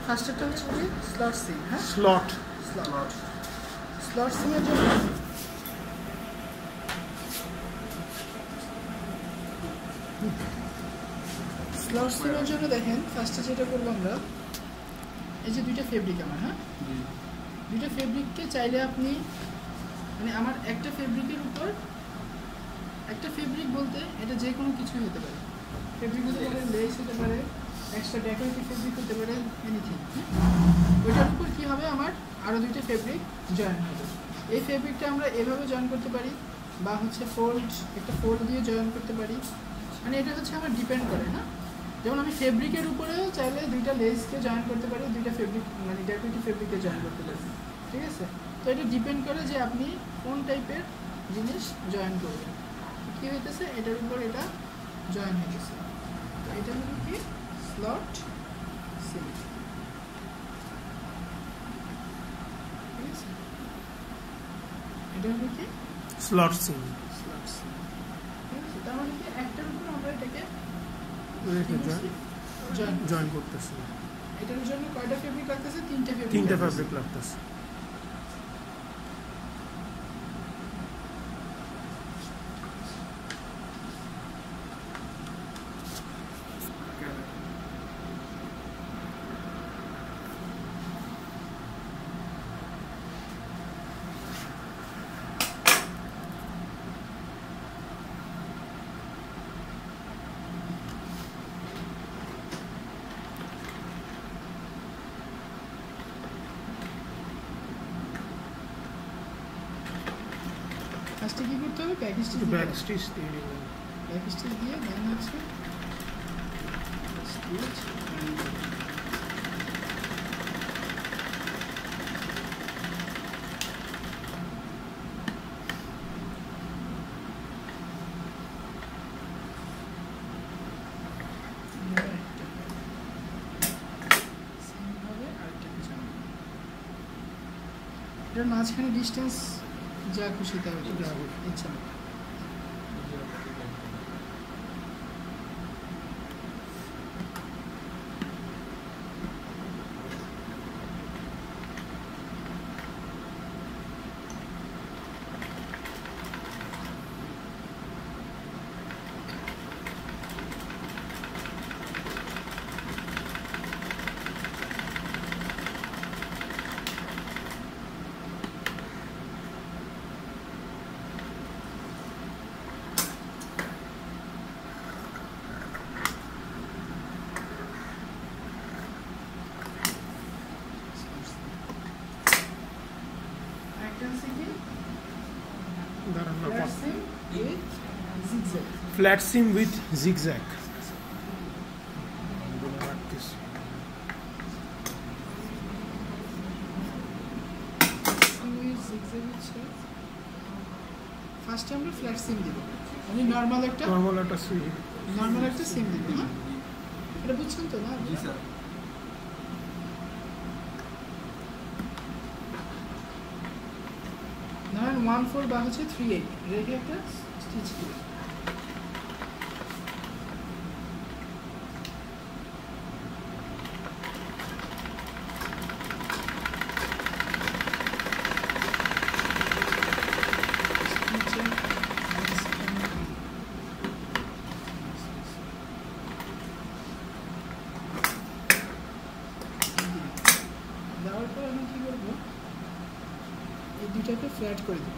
ফার্স্টটা হচ্ছে কি স্লট সিম, হ্যাঁ স্লট স্লট সিমের জন্য দেখেন ফার্স্টে যেটা করবো আমরা, এই যে দুইটা ফেব্রিক আমার, হ্যাঁ দুইটা ফেব্রিককে চাইলে আপনি মানে আমার একটা ফেব্রিকের উপর একটা ফেব্রিক বলতে এটা যে কোনো কিছুই হতে পারে, ফেব্রিক হতে পারে, লেস হতে পারে, এক্সট্রা ডেকোরেটিভ ফেব্রিক হতে পারে, এনিথিং। ওইটার উপর কী হবে, আমার আরও দুইটা ফেব্রিক জয়েন হবে। এই ফেব্রিকটা আমরা এভাবে জয়েন করতে পারি বা হচ্ছে একটা ফোল্ড দিয়ে জয়েন করতে পারি, মানে এটা হচ্ছে আমার ডিপেন্ড করে, হ্যাঁ। যেমন আমি ফেব্রিকের উপরেও চাইলে দুইটা লেসকে জয়েন করতে পারি, দুইটা ফেব্রিক মানে ডেকোরেটিভ ফেব্রিকে জয়েন করতে পারি, ঠিক আছে। তো এটা ডিপেন্ড করে যে আপনি কোন টাইপের জিনিস জয়েন করবেন। কী হইতেছে, এটার উপর এটা জয়েন হইতেছে, তো এটা হলো কি স্লট সিম, ঠিক আছে। এটা হলো কি স্লট সিম, ঠিক আছে। তার মানে কি একটার উপর আমরা এটাকে জয়েন করতেছি। এটার জন্য কয়টা ফেব্রিক লাগতেছে, তিনটা ফেব্রিক লাগতেছে। ফার্স্টে কি করতে হবে, ব্যাক স্টিচ দিয়ে দেন হচ্ছে স্টিচ, এটার মাঝখানে ডিস্টেন্স যা খুশি তাই ইচ্ছা মতো। Flat seam with zigzag. ফার্স্টে আমরা ফ্ল্যাট সিম দিব, আমি নরমাল একটা সিম দিব, হ্যাঁ এটা বুঝছেন তো না? জি স্যার। ধরেন 1/4 বা হচ্ছে 3/8 রেখে একটা স্টিচ দিবেন। দেওয়ার পর আমি কি করবো, এই দুইটাকে ফ্ল্যাট করে দেবো।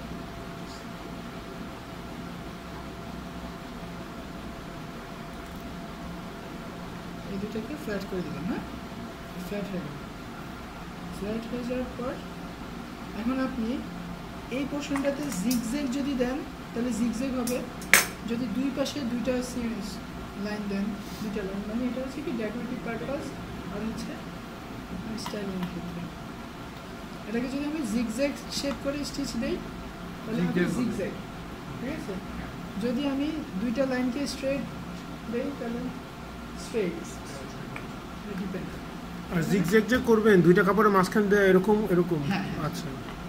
এই দুইটাকে ফ্ল্যাট করে দিলাম, হ্যাঁ ফ্ল্যাট হয়ে গেল। ফ্ল্যাট হয়ে যাওয়ার পর এখন আপনি এই পোর্শনটাতে জিগজ্যাগ যদি দেন তাহলে জিগজ্যাগ হবে, যদি দুই পাশে দুইটা লাইন দেন, দুইটা লাইন মানে এটা হচ্ছে কি ডেকোরেটিভ পারপাস আর হচ্ছে স্টাইলিং ক্ষেত্রে। এটাকে যদি আমি জিগজ্যাগ শেপ করে স্টিচ দেই তাহলে হবে জিগজ্যাগ, ঠিক আছে। যদি আমি দুইটা লাইনকে স্ট্রেট দেই তাহলে স্ট্রেট, ডিপেন্ড। আর জিগজ্যাগ যে করবেন দুইটা কাপড়ের মাঝখান দিয়ে এরকম এরকম, আচ্ছা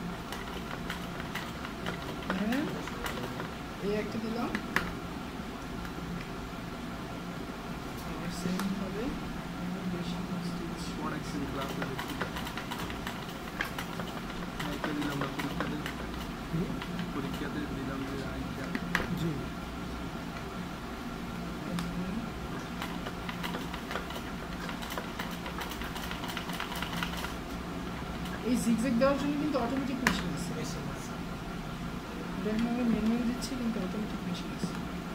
এই একটা দিলাম, সেম হবে পরীক্ষাতে দিলাম যে আইটা জি এই জিগজ্যাগ দেওয়ার জন্য কিন্তু অটোমেটিক মেশিন আছে, দেখেন আমি ম্যানুয়াল দিচ্ছি কিন্তু অটোমেটিক মেশিন আছে।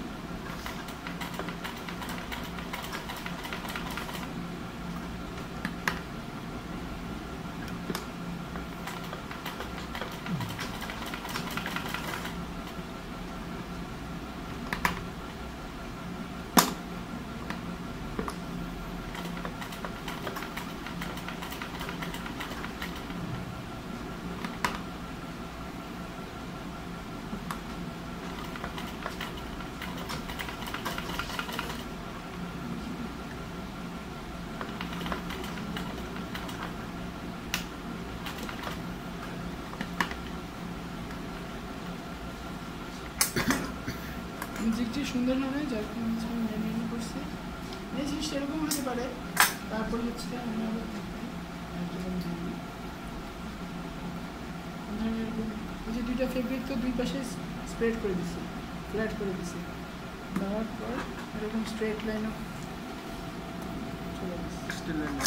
জিগটি সুন্দর না হয় যার কারণে আমি ম্যানুয়ালি করছি। এই জিনিসটা এরকম হতে পারে। তারপর হচ্ছে আমি আবার এই যে দুইটা ফেব্রিক তো দুই পাশে স্প্রেড করে দিছি, ফ্ল্যাট করে দিছি, দেওয়ার পর এরকম স্ট্রেট লাইনও চলে গেছে। স্টিল লাইন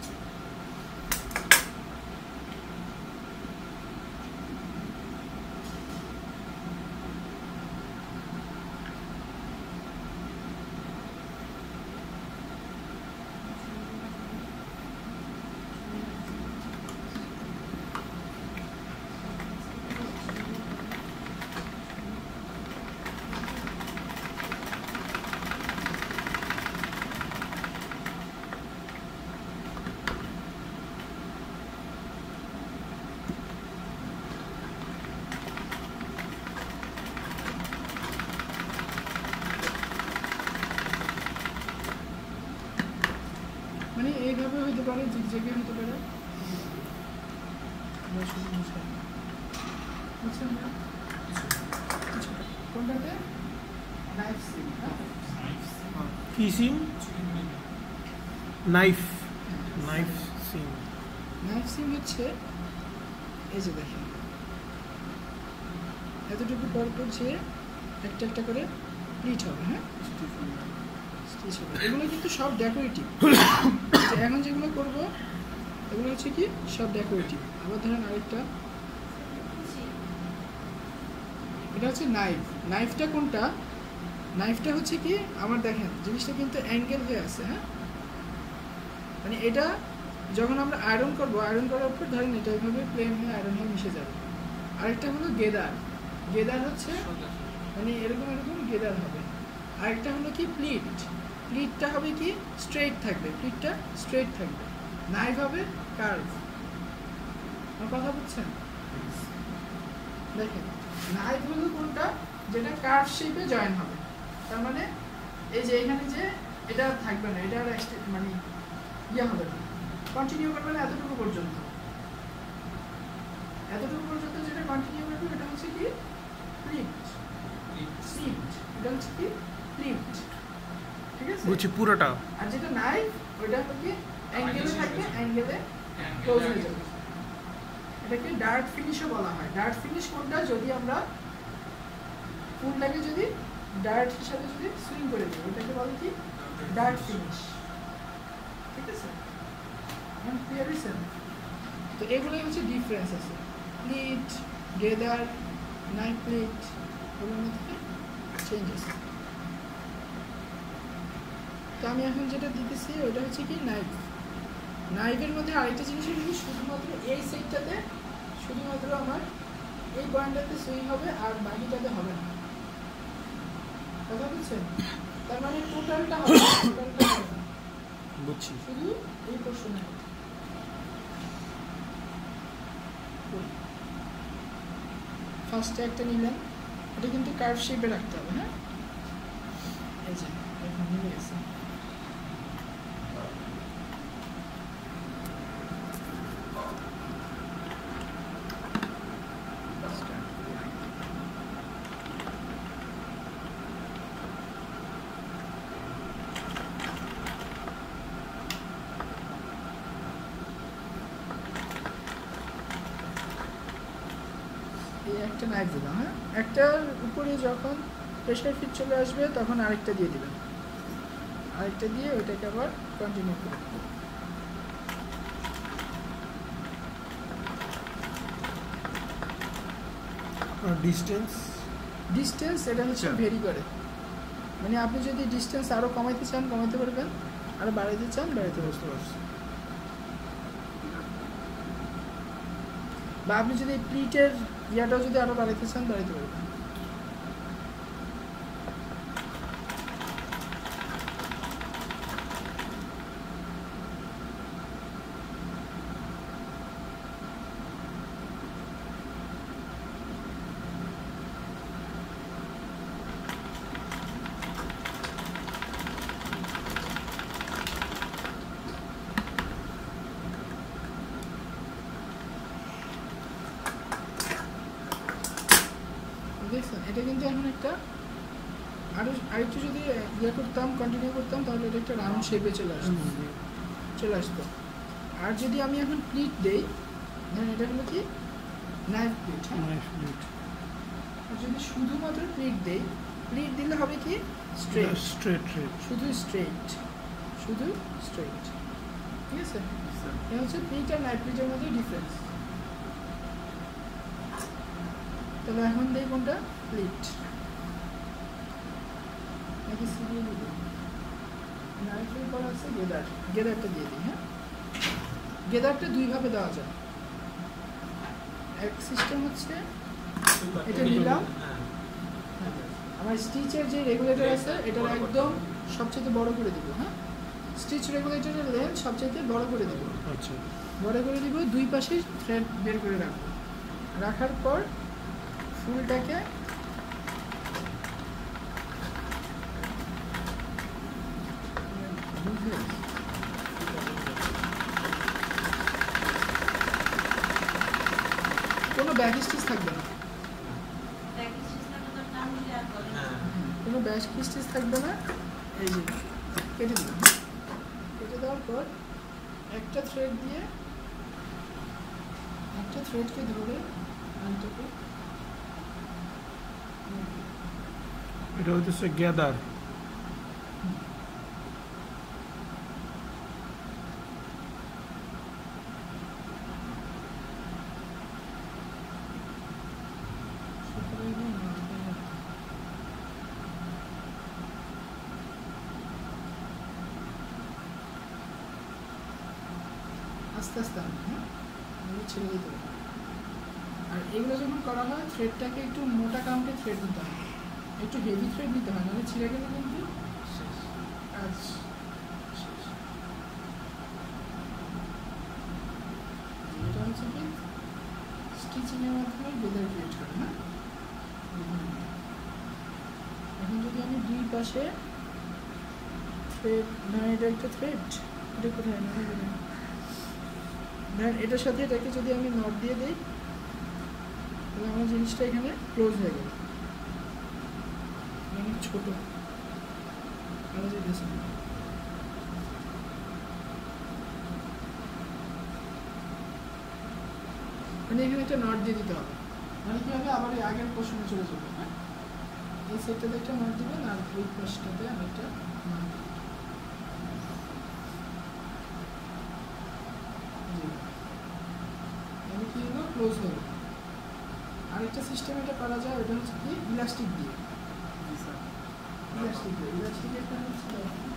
মানে এইভাবে হতে পারে, জিগজ্যাগে হতে পারে। বুঝছেন না? কোনটাতে? Knife seam. কি সিম? Knife knife seam. Knife seam হচ্ছে এই যে দেখেন এতটুকু পরপর যে একটা একটা করে প্লিট হবে, হ্যাঁ স্টিচ হবে। এগুলো কিন্তু সব ডেকোরেটিভ। এখন যেগুলো করবো এগুলো হচ্ছে কি সব ডেকোরেটিভ। আবার ধরেন আরেকটা, এটা হচ্ছে নাইফ। নাইফটা কোনটা? নাইফটা হচ্ছে কি আমার দেখেন জিনিসটা কিন্তু অ্যাঙ্গেল হয়ে আছে, হ্যাঁ মানে এটা যখন আমরা আয়রন করবো, আয়রন করার পর ধরেন এটা এইভাবে প্লেন হয়ে আয়রন হয়ে মিশে যাবে। আরেকটা হলো গেদার। গেদার হচ্ছে মানে এরকম এরকম গেদার হবে। আরেকটা হলো কি প্লিট। প্লিটটা হবে কি স্ট্রেট থাকবে, প্লিটটা স্ট্রেট থাকবে। নাইফ হবে কার্ভ। আমার কথা বুঝছেন? দেখেন নাইফ হলো কোনটা? যেটা কার্ভ শেপে জয়েন হবে। তার মানে এই যে এখানে যে এটা থাকবে না, এটা আর মানে ইয়ে হবে না, কন্টিনিউ করবে না এতটুকু পর্যন্ত। এতটুকু পর্যন্ত যেটা কন্টিনিউ করবে এটা হচ্ছে কি প্লিট। প্লিট এটা হচ্ছে কি প্লিট, ঠিক আছে? বুঝছি পুরোটা। আর যেটা নাইফ ওইটা হলো কি অ্যাঙ্গেলে থাকবে, অ্যাঙ্গেলে ক্লোজ হয়ে যাবে। এটাকে ডার্ট ফিনিশও বলা হয়। ডার্ট ফিনিশ কোনটা? যদি আমরা ফুলটাকে যদি ডার্ট হিসাবে যদি সুইং করে দিই ওটাকে বলে কি ডার্ট ফিনিশ, ঠিক আছে? এখন ক্লিয়ার হয়েছে? তো এগুলোই হচ্ছে ডিফারেন্স আছে। প্লিট, গেদার, নাইফ প্লিট, ওগুলোর মধ্যে চেঞ্জ আছে। তো আমি এখন যেটা দিতেছি ওটা হচ্ছে কি নাইফ। নাইফের মধ্যে আরেকটা জিনিস হলো শুধুমাত্র এই সাইডটাতে শুধুমাত্র আমার এই পয়েন্টটাতে সুইং হবে আর বাকিটাতে হবে না। কথা বুঝছেন? তার মানে টোটালটা হবে না, টোটালটা হবে না, বুঝছি। শুধু এই পোর্শনে হবে। ফার্স্টে একটা নিলাম, এটা কিন্তু কার্ভ শেপে রাখতে হবে, হ্যাঁ এই যে এখন মিলে গেছে। এই একটা নাইফ দিলাম, হ্যাঁ, একটার উপরে যখন প্রেশার ফিট চলে আসবে তখন আরেকটা দিয়ে দিবেন, আরেকটা দিয়ে ওইটাকে আবার কন্টিনিউ করবেন। ডিস্টেন্স এটা হচ্ছে ভেরি করে, মানে আপনি যদি ডিস্টেন্স আরও কমাইতে চান কমাইতে পারবেন, আরও বাড়াইতে চান বাড়াইতে বুঝতে পারছেন। বা আপনি যদি প্লিটের ইয়াটাও যদি আরও বাড়াইতে চান বাড়াইতে পারবেন। দেখছেন এটা কিন্তু এখন একটা আরেকটু যদি ইয়ে করতাম কন্টিনিউ করতাম তাহলে এটা একটা রাউন্ড শেপে চলে আসতো। আর যদি আমি এখন প্লিট দেই, ধরেন এটা হলো কি নাইফ প্লিট, আর যদি শুধুমাত্র প্লিট দেই, প্লিট দিলে হবে কি স্ট্রেট, শুধু স্ট্রেট, ঠিক আছে? এটা হচ্ছে প্লিট আর নাইফ প্লিটের মধ্যে ডিফারেন্স। তাহলে এখন দেই কোনটা, প্লিট নাকি সিরিয়ালি দিই? নাইফের পর আছে গেদারটা দিয়ে দিই। হ্যাঁ, গেদারটা দুইভাবে দেওয়া যায়। এক সিস্টেম হচ্ছে এটা নিলাম, আমার স্টিচের যে রেগুলেটর আছে এটার একদম সবচেয়ে বড় করে দিব। হ্যাঁ, স্টিচ রেগুলেটরের লেন্থ সবচেয়ে বড় করে দিব, বড় করে দিব, দুই পাশে থ্রেড বের করে রাখবো। রাখার পর ফুলটাকে কোনো ব্যাক স্টিচ থাকবে না, কোনো ব্যাক স্টিচ থাকবে না। এই যে কেটে দিলাম, কেটে দেওয়ার পর একটা থ্রেড দিয়ে একটা থ্রেডকে ধরে আনটাকে, এটা হচ্ছে গ্যাদার। আস্তে আস্তে ছেড়ে দিতে হবে। আর এগুলো যখন করা হয় থ্রেডটাকে একটু মোটা কাউন্টে থ্রেড দিতে হয়, একটু হেভি থ্রেড দিতে হয়, নাহলে ছিঁড়ে গেলে কিন্তু কাজ শেষ। এটা হচ্ছে কি স্টিচিংয়ের মাধ্যমে গেদার ক্রিয়েট করে না। এখন যদি আমি দুই পাশে থ্রেড, ধরেন এটা একটা থ্রেড, এটা কোথায় না ধরেন এটার সাথে এটাকে যদি আমি নট দিয়ে দিই তাহলে আমার জিনিসটা এখানে ক্লোজ হয়ে গেল, অনেক ছোট আলাদা যেতেছে। মানে এখানে একটা নট দিয়ে দিতে হবে, মানে কি হবে আবার আগের পোর্শনে চলে যাবে। হ্যাঁ, এই সেটটাতে একটা নট দিবেন আর ওই পাশটাতে আরেকটা নট দিবেন। কি হলো, ক্লোজ হলো। আরেকটা সিস্টেম এটা করা যায়, ওটা হচ্ছে কি ইলাস্টিক দিয়ে। ইলাস্টিকের কাজ হচ্ছে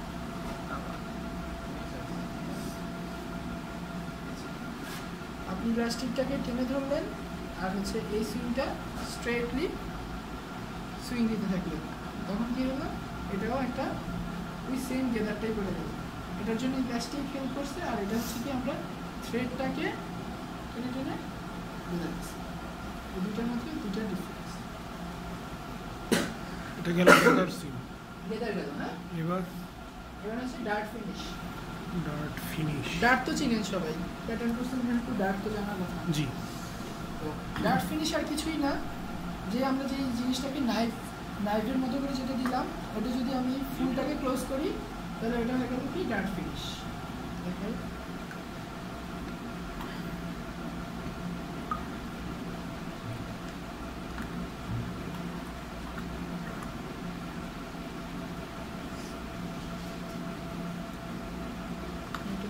আপনি ইলাস্টিকটাকে টেনে ধরলেন আর হচ্ছে এই সুইংটা স্ট্রেটলি সুইং দিতে থাকলেন, তখন কি হলো এটাও একটা ওই সেম গেদারটাই করে দেবে। এটার জন্য ইলাস্টিক হেল্প করছে, আর এটা হচ্ছে কি আমরা থ্রেডটাকে টেনে টেনে বেঁধে দিচ্ছি। এই দুটার মধ্যে দুটা ডিফারেন্স। এটা গেল গেদার সিম, গেদার গেল। হ্যাঁ, এবার হচ্ছে ডার্ট ফিনিশ। ডার্ট তো চিনেন সবাই, প্যাটার্ন কোর্সের একটু ডার্ট তো জানার কথা। জি, ডার্ট ফিনিশ আর কিছুই না, যে আমরা যে জিনিসটাকে নাইফের মতো করে যেটা দিলাম ওটা যদি আমি ফুলটাকে ক্লোজ করি তাহলে ওটা হয়ে গেল কি ডার্ট ফিনিশ। দেখেন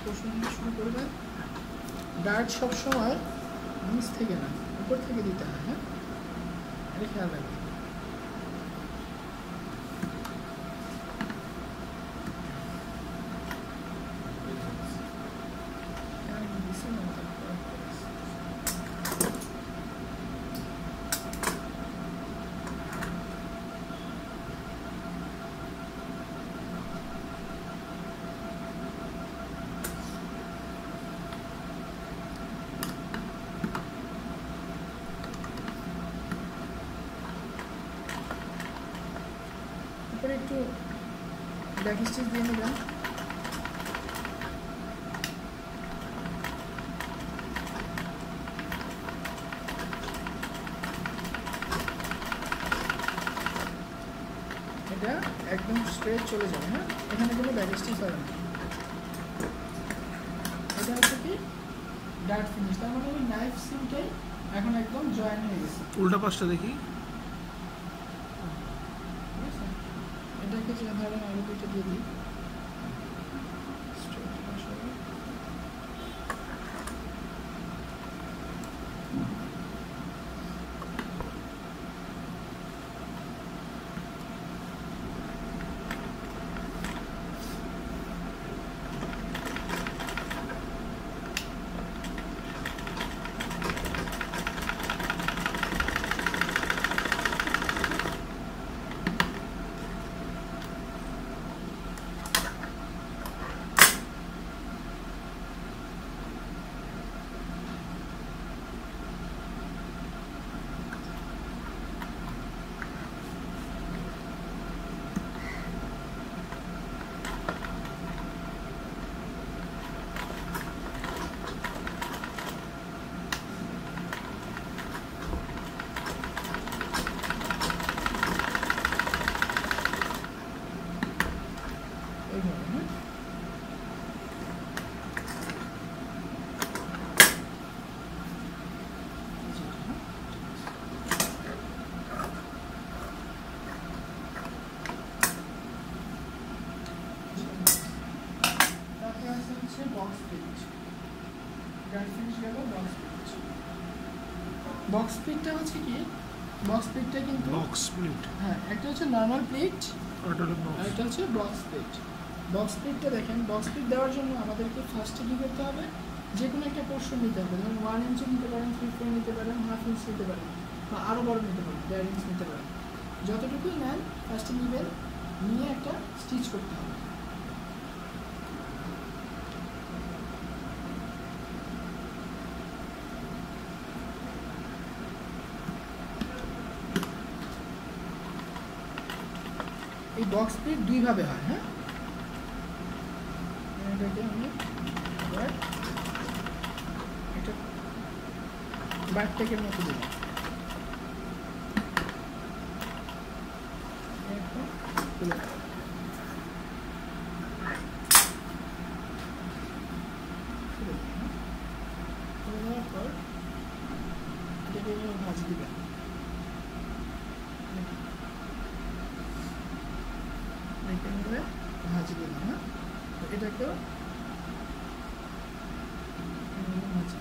পোর্শন থেকে শুরু করবেন। ডার্ট সবসময় নিচ থেকে না, উপর থেকে দিতে হয়। হ্যাঁ, এটা খেয়াল রাখবেন। উপরে একটু ব্যাক স্টিচ দিয়ে নেবেন। এটা একদম স্ট্রেট চলে যাবে। হ্যাঁ, এখানে কোনো ব্যাক স্টিচ হবে না। এটা হচ্ছে কি ডার্ট ফিনিশ, তার মানে ওই নাইফ সিমটাই এখন একদম জয়েন হয়ে গেছে। উল্টা পাশটা দেখি। এটাকে যে ধরেন আরো দুটো দিয়ে দিই। বক্স প্লেটটা হচ্ছে কি, বক্স প্লেটটা কিন্তু বক্স প্লেট, হ্যাঁ, একটা হচ্ছে নর্মাল প্লেট আর এটা হচ্ছে বক্স প্লেট। বক্স প্লেটটা দেখেন, বক্স প্লেট দেওয়ার জন্য আমাদেরকে ফার্স্টে কী করতে হবে, যে কোনো একটা পোর্শন নিতে হবে। ধরুন 1 ইঞ্চি নিতে পারেন, 3/4 নিতে পারেন, 1/2 ইঞ্চ নিতে পারেন, বা আরও বড় নিতে পারেন, 1.5 ইঞ্চ নিতে পারেন। যতটুকুই নেন ফার্স্টে নেবেন, নিয়ে একটা স্টিচ করতে হবে। এই বক্স প্লেট দুইভাবে হয়। হ্যাঁ, এটাকে আমি আবার একটা বারটেকের মতো দিলাম। তুলে দেওয়ার পর এটাকে ভাজি দিবেন। ভাজি দিলাম। হ্যাঁ, এটাকেও ভাজি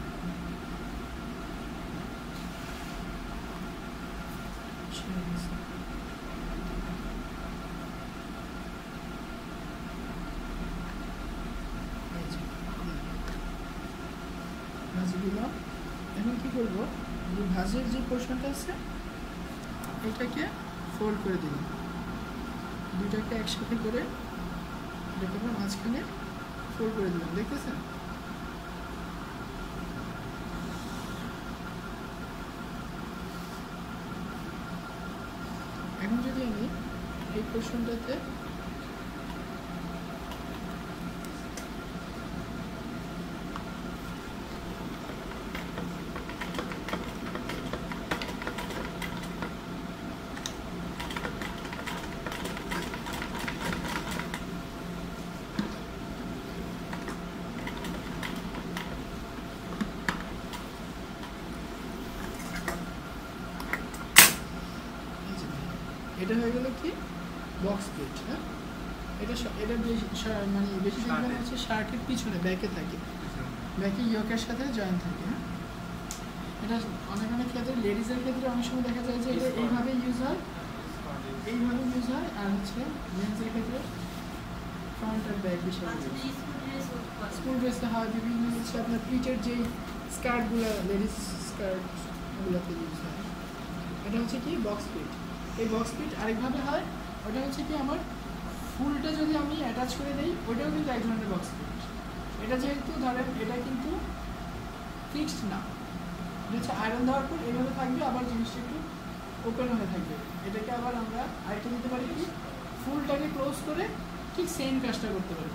দিলাম। এখন কি করবো, যে ভাজির যে পোর্শনটা আছে এটাকে ফোল্ড করে দিলাম, দুইটাকে একসাথে করে এটাকে মাঝখানে ফোল্ড করে দিলাম। দেখতেছেন? এখন যদি আমি এই পোর্শনটাতে এটা হয়ে গেল কি বক্স প্লেট। হ্যাঁ, এটা মানে বেশি সংখ্যা হচ্ছে শার্টের পিছনে ব্যাকে থাকে, ব্যাকে ইয়কের সাথে জয়েন থাকে। হ্যাঁ, এটা অনেক ক্ষেত্রে লেডিসের ক্ষেত্রে অনেক সময় দেখা যায় যে এটা এইভাবে ইউজ হয়, আর হচ্ছে জেন্টসের ক্ষেত্রে ফ্রন্ট আর ব্যাক হিসেবে। স্কুল ড্রেসে হয়, বিভিন্ন হচ্ছে আপনার প্রিটের যেই স্কার্টগুলো, লেডিস স্কার্টগুলোতে ইউজ হয়। এটা হচ্ছে কি বক্স প্রিট। এই বক্স প্রিট আরেকভাবে হয়, ওটা হচ্ছে কি আমার ফুলটা যদি আমি অ্যাটাচ করে দিই, ওটাও কিন্তু এক ধরনের বক্স প্রিট। এটা যেহেতু ধরেন এটা কিন্তু ফিক্সড না, এটা হচ্ছে আয়রন দেওয়ার পর এইভাবে থাকবে, আবার জিনিসটা একটু ওপেন হয়ে থাকবে। এটাকে আবার আমরা আরেকটা দিতে পারি কি, ফুলটাকে ক্লোজ করে ঠিক সেম কাজটা করতে পারি।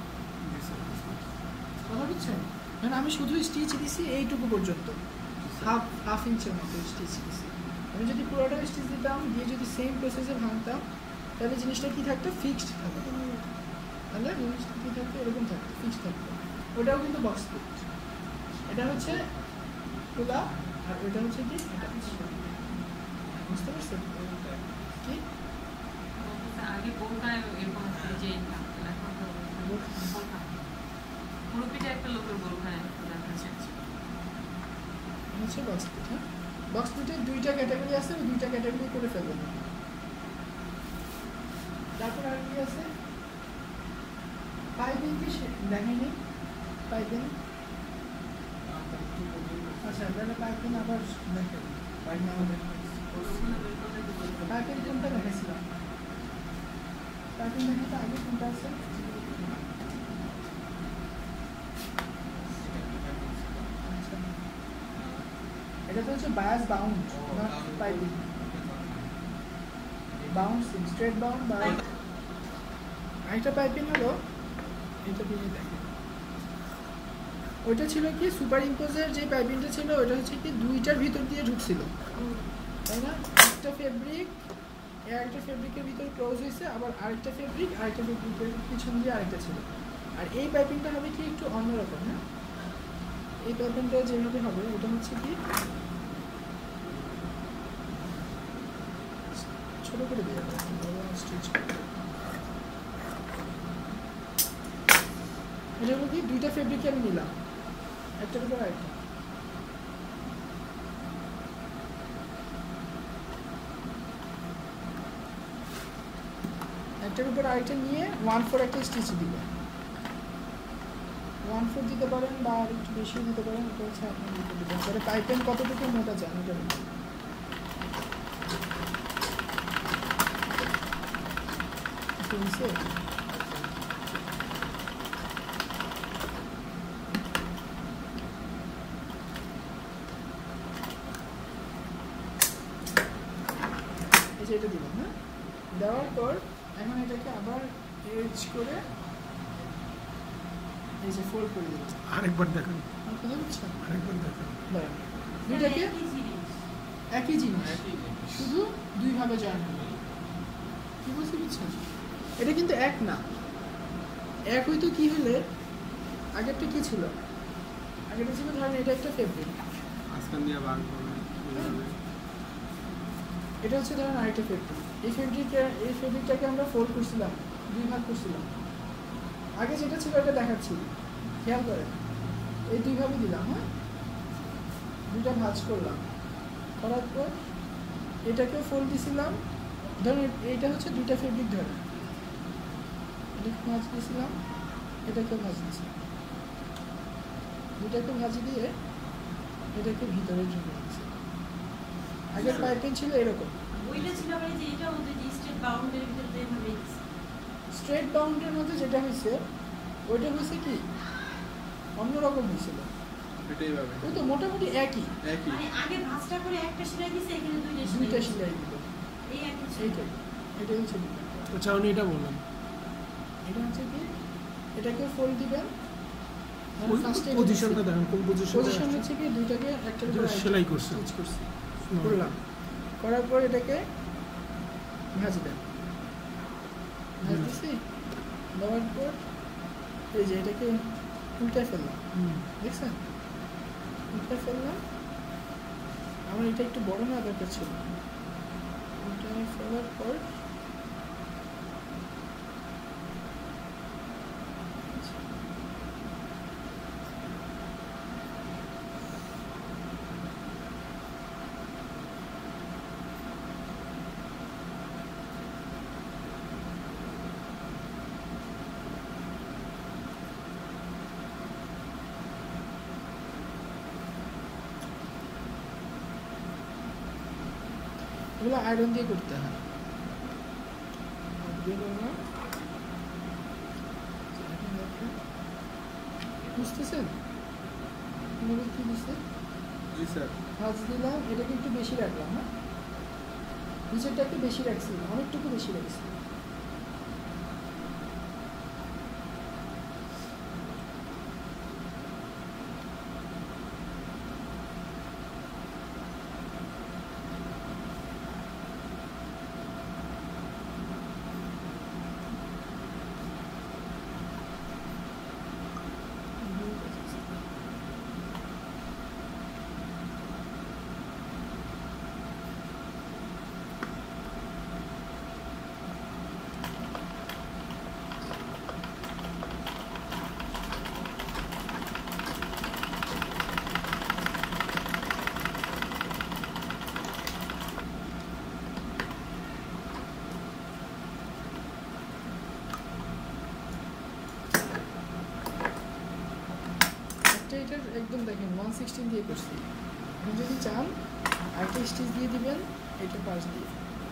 কথা বুঝছেন? মানে আমি শুধু স্টিচ দিছি এইটুকু পর্যন্ত, হাফ ইঞ্চের মতো স্টিচ দিছি। আমি যদি পুরোটা স্টিচ দিতাম, দিয়ে যদি সেম প্রসেসে ভাঙতাম, তাহলে জিনিসটা কী থাকতো, ফিক্সড থাকতো। তাহলে জিনিসটা কী থাকতো, এরকম থাকতো, ফিক্সড থাকতো। ওটাও কিন্তু বক্স প্রিট। এটা হচ্ছে খোলা, আর ওইটা হচ্ছে কি, এটা বুঝতে পারছেন কি? আগে বোরকায় এরকম যে এখন তো বোরকা পুরো পিঠে একটা লোকের বোরকায় দেখা যাচ্ছে। হচ্ছে বক্স প্রিট। হ্যাঁ, বক্স প্রিটের দুইটা ক্যাটাগরি আছে, ওই দুইটা ক্যাটাগরি করে ফেলবেন। তারপর আর কি আছে, পাইপিং কি দেখেনি? পাইপিং, আচ্ছা তাহলে পাইপিং আবার দেখেন। পাইপিং কোনটা দেখেছিলাম? পাইপিং দেখে তো আগে কোনটা আছে? আচ্ছা, এটা তো হচ্ছে bias bound, not piping. Bound seam, straight bound বা আরেকটা পাইপিং হলো এটা দিয়ে দেখেন। ওইটা ছিল কি সুপার ইম্পোজের যে পাইপিংটা ছিল, ওইটা হচ্ছে কি দুইটার ভিতর দিয়ে ঢুকছিল, তাই না? একটা ফেব্রিক একটা ফেব্রিকের ভিতর ক্লোজ হয়েছে, আবার আরেকটা ফেব্রিক আরেকটা ফেব্রিকের পিছন দিয়ে আরেকটা ছিল। আর এই পাইপিংটা হবে কি একটু অন্যরকম। হ্যাঁ, এই পাইপিংটা যেভাবে হবে ওটা হচ্ছে কি ছোট করে দিয়ে স্টিচ। এটা হলো কি দুইটা ফেব্রিকে আমি নিলাম, একটার উপর আরেকটা। একটার উপর আরেকটা নিয়ে 1/4 একটা স্টিচ দিবে। 1/4 দিতে পারেন বা আর একটু বেশিও দিতে পারেন, এটা হচ্ছে আপনি দিতে দেবেন। পরে পাইপেন কতটুকু মোটা চান এটা বলুন। এটা দিলাম। হ্যাঁ, দেওয়ার পর এখন এটাকে আবার এজ করে এই যে ফোল্ড করে দিলাম। আরেকবার দেখেন, কথা বুঝছেন? আরেকবার দেখেন। দুইটাকে একই জিনিস, শুধু দুইভাবে জয়েন হবে। কি বুঝতে বুঝছেন? এটা কিন্তু এক না। এক হয়তো কি হলে আগেরটা কি ছিল, আগেরটা ছিল ধরেন এটা একটা ফেব্রিক, আজকাল দিয়ে বার করবে। এটা হচ্ছে ধরেন আরেকটা ফেব্রিক। এই ফেব্রিকটাকে আমরা ফোল্ড করছিলাম, দুই ভাগ করছিলাম। আগে যেটা ছিল এটা দেখাচ্ছি, খেয়াল করেন। এই দুইভাবে দিলাম। হ্যাঁ, দুইটা ভাঁজ করলাম, করার পর এটাকেও ফোল্ড দিছিলাম। ধরেন এইটা হচ্ছে দুইটা ফেব্রিক, ধরেন এটাকে ভাঁজ দিয়েছিলাম, এটাকেও ভাঁজ দিয়েছিলাম। দুটাকে ভাঁজ দিয়ে এটাকে ভিতরে ঢুকে দিয়েছি। আগের পাইপিং ছিল এরকম, ওইটা ছিল মানে যে এটা ওদের যে স্ট্রেট বাউন্ডের ভিতরে যেভাবে স্ট্রেট বাউন্ডের মধ্যে যেটা হয়েছে ওইটা হয়েছে কি অন্যরকম হয়েছিল। এটাই ভাবে ওই তো মোটামুটি একই, মানে আগে ভাঁজটা করে একটা সেলাই দিছে, এখানে দুইটা সেলাই দিল। এই একই এইটাই, এটাই হচ্ছে আচ্ছা উনি এটা বললাম, এটা হচ্ছে কি এটাকে ফোল্ড দিবেন। পজিশনটা দেখেন, কোন পজিশন হচ্ছে কি দুইটাকে একটা সেলাই করছে, করলাম, করার পর এটাকে ভাঁজ দেন। ভাঁজ দিচ্ছি, দেওয়ার পর এই যে এটাকে উল্টায় ফেললাম, দেখছেন? উল্টায় ফেললাম। আমার এটা একটু বড় না দরকার ছিল। উল্টায় ফেলার পর এগুলো আয়রন দিয়ে করতে হয়। বুঝতেছেন কি দিচ্ছে? জি স্যার। ভাঁজ দিলাম, এটাকে একটু বেশি রাখলাম, হ্যাঁ নিচেরটা একটু বেশি রাখছি, অনেকটুকু বেশি রাখছি। এটার একদম দেখেন 116 দিয়ে করছি। আপনি যদি চান আরেকটা স্টিচ দিয়ে দিবেন এটা পাশ দিয়ে,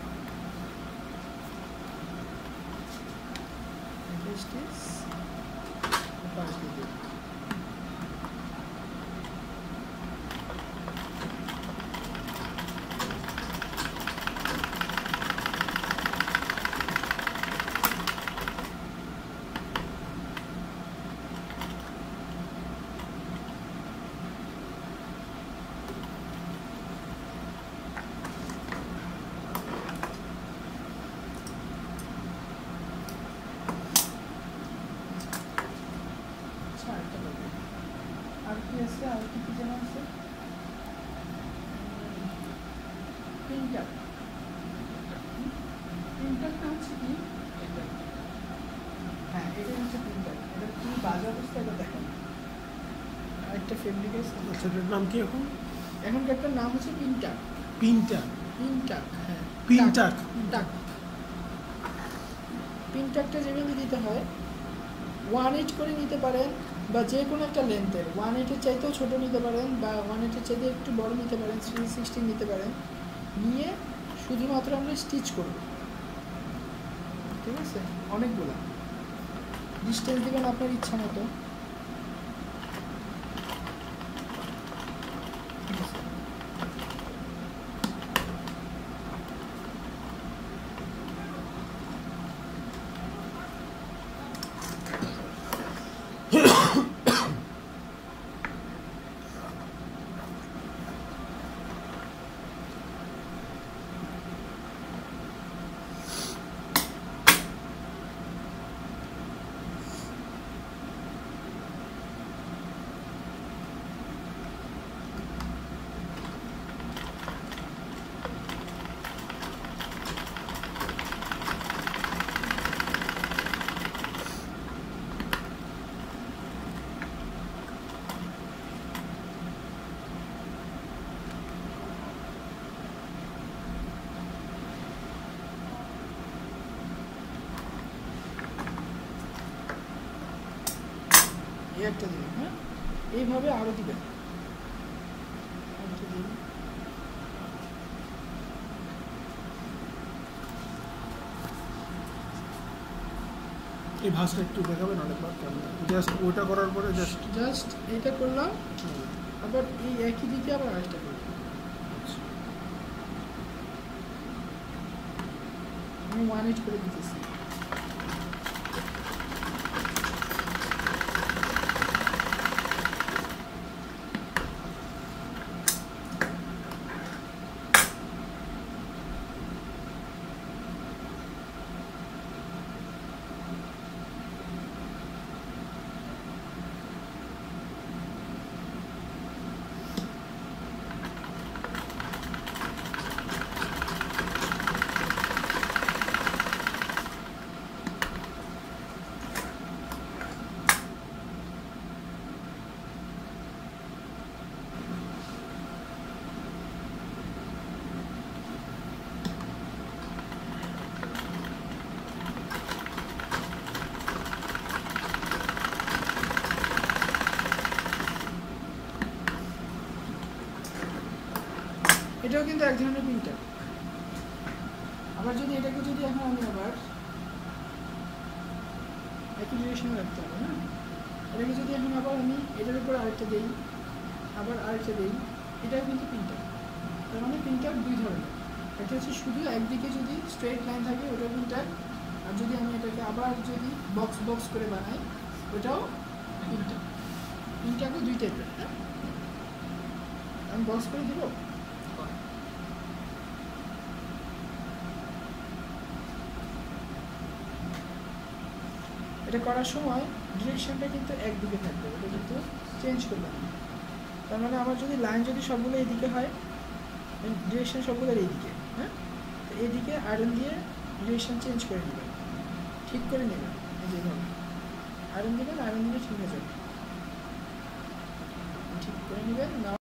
একটা স্টিচ পাশ দিয়ে দিবেন। আর কি আছে, আর কি যেন আছে, প্রিন্টার। প্রিন্টারটা হচ্ছে কি, হ্যাঁ এটা হচ্ছে প্রিন্টার। এটা কি বাজে অবস্থা এটা দেখেন। আরেকটা ফেব্রিক আছে, সেটার নাম কি এখন? এখনকারটার নাম হচ্ছে প্রিন্টার। প্রিন্টার? প্রিন্টার, হ্যাঁ প্রিন্টার। প্রিন্টার। প্রিন্টারটা যেভাবে দিতে হয় 1/8 করে নিতে পারেন, বা যে কোনো একটা লেন্থের 1/8-এর চাইতেও ছোটো নিতে পারেন, বা 1/8-এর চাইতে একটু বড় নিতে পারেন, 316 নিতে পারেন। নিয়ে শুধুমাত্র আমরা স্টিচ করব, ঠিক আছে? অনেকগুলো ডিস্টেন্স দেবেন আপনার ইচ্ছা মতো। একটা দিবেন, হ্যাঁ এইভাবে আরও দিবেন। এই ভাঁজটা একটু দেখাবেন অনেকবার কেমন? জাস্ট ওটা করার পরে জাস্ট এটা করলাম, আবার এই একই দিকে আবার আরেকটা করলাম। আমি 1/8 করে দিতেছি। এটাও কিন্তু এক ধরনের প্রিন্টার। আবার যদি এটাকে যদি এখন আমি আবার একই ডিরেকশনে রাখতে হবে, হ্যাঁ। এটাকে যদি এখন আবার আমি এটার উপর আরেকটা দিই, আবার আরেকটা দিই, এটাও কিন্তু প্রিন্টার। তার মানে প্রিন্টার দুই ধরনের, একটা হচ্ছে শুধু একদিকে যদি স্ট্রেট লাইন থাকে ওটা প্রিন্টার, আর যদি আমি এটাকে আবার যদি বক্স বক্স করে বানাই ওটাও প্রিন্টার। প্রিন্টারও দুই টাইপের, হ্যাঁ। আমি বক্স করে দিব। এটা করার সময় ডিরেকশনটা কিন্তু একদিকে থাকবে, এটা কিন্তু চেঞ্জ করবে না। তার মানে আমার যদি লাইন যদি সবগুলো এইদিকে হয়, ডিরেকশন সবগুলো এইদিকে, হ্যাঁ। তো এইদিকে আয়রন দিয়ে ডিরেকশন চেঞ্জ করে নেবেন, ঠিক করে নেবেন, এই যেভাবে আয়রন দেবেন, আয়রন দিলে ঠিক হয়ে যাবে, ঠিক করে নেবেন।